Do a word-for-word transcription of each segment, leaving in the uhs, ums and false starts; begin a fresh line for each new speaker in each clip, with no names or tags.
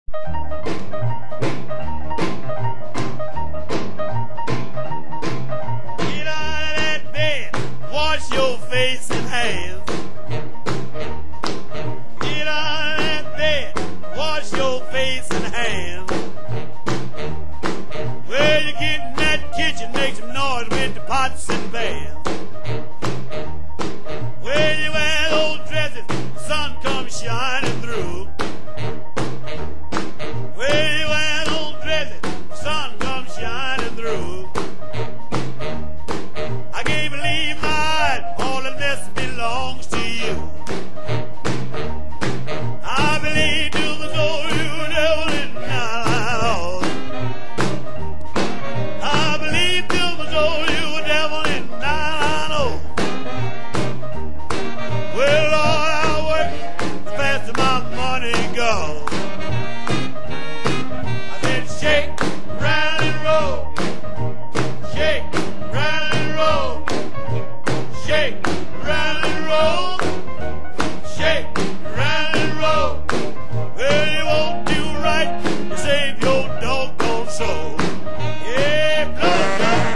Get out of that bed, wash your face and hands. Get out of that bed, wash your face and hands. Well, you get in that kitchen, make some noise with the pots and pans. Well, you wear those dresses, the sun comes shining through. Well, you wear those dresses, the sun comes shining through. I can't believe my eyes, all of this belongs to you. I believe to the soul you devil in my Lord. I believe to the soul you devil in my Lord. Well, Lord, I work the faster my money goes. I said shake, rattle and roll. Shake, rattle and roll. Shake, rattle and roll. Shake, rattle and roll. Well, you won't do right to save your doggone soul. Yeah, blood, blood.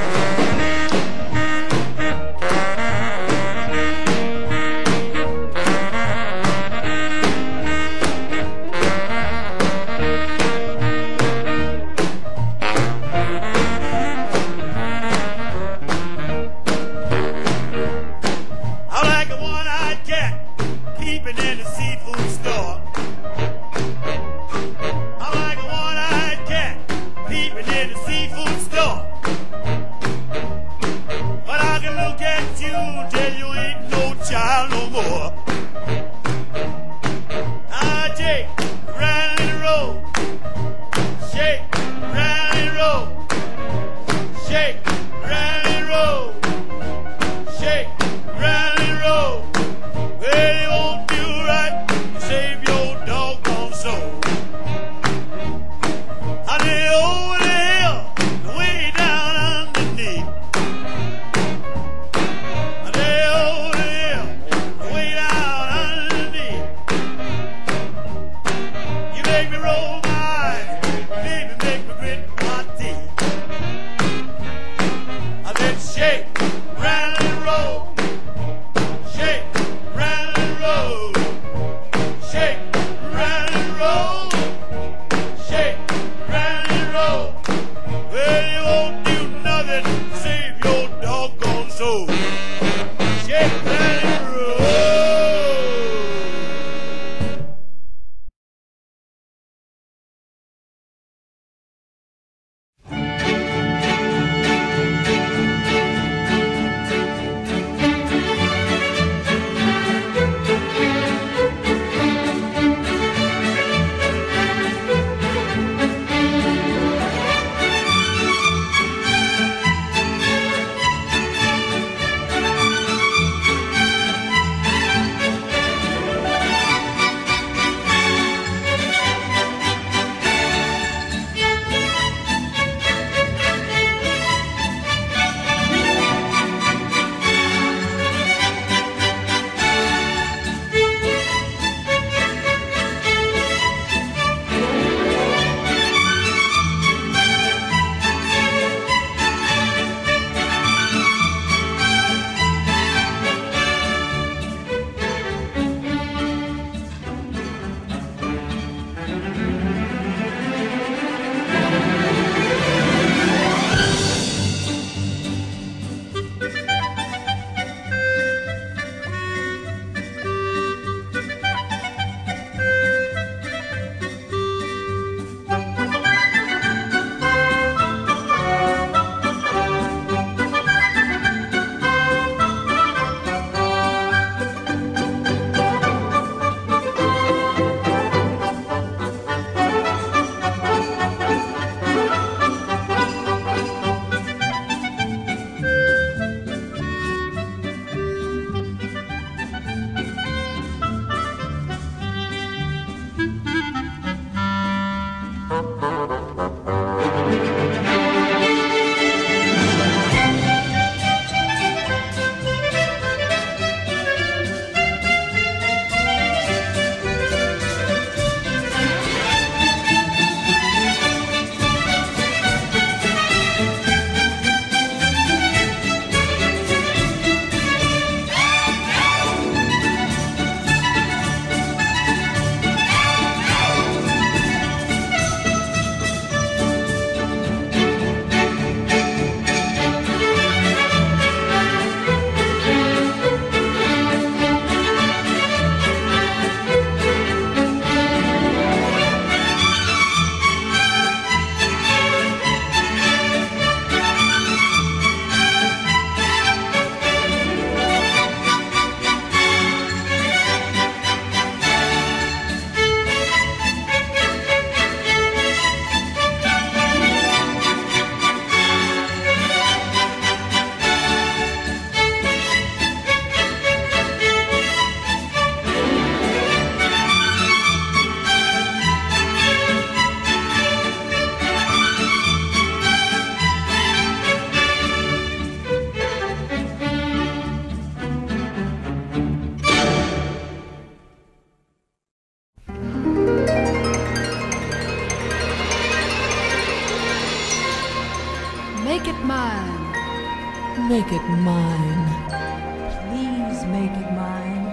make it mine. Please make it mine.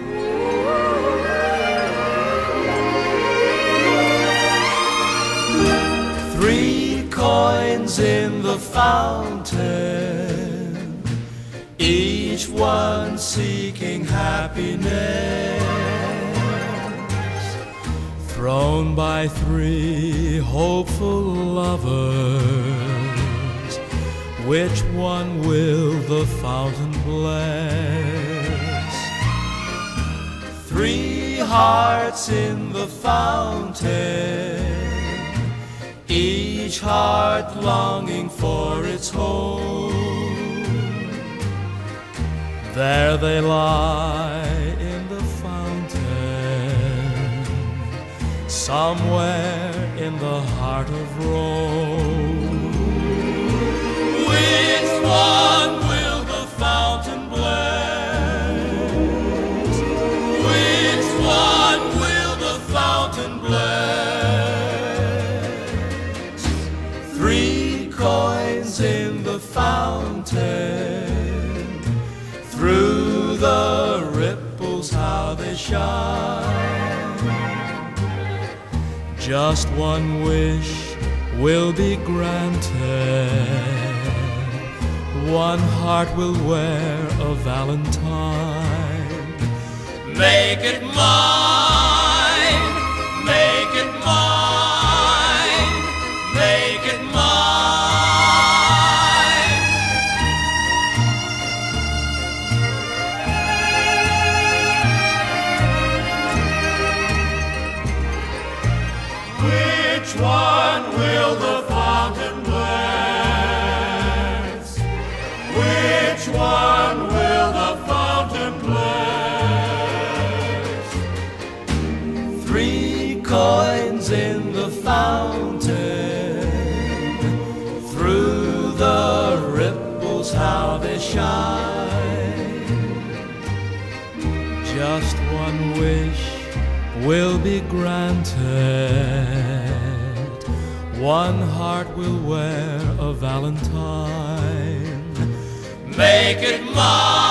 Three coins in the fountain, each one seeking happiness, thrown by three hopeful lovers. Which one will the fountain bless? Three hearts in the fountain, each heart longing for its home. There they lie in the fountain, somewhere in the heart of Rome. Which one will the fountain bless? Which one will the fountain bless? Three coins in the fountain, through the ripples how they shine. Just one wish will be granted, one heart will wear a valentine. Make it mine, make it mine, make it mine. Which one will the fountain bless? Which one will the fountain bless? Three coins in the fountain, through the ripples how they shine. Just one wish will be granted, one heart will wear a valentine. Make it mine.